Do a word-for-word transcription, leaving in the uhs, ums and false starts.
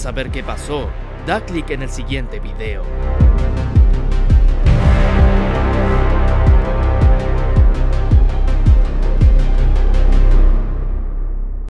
saber qué pasó, da clic en el siguiente video.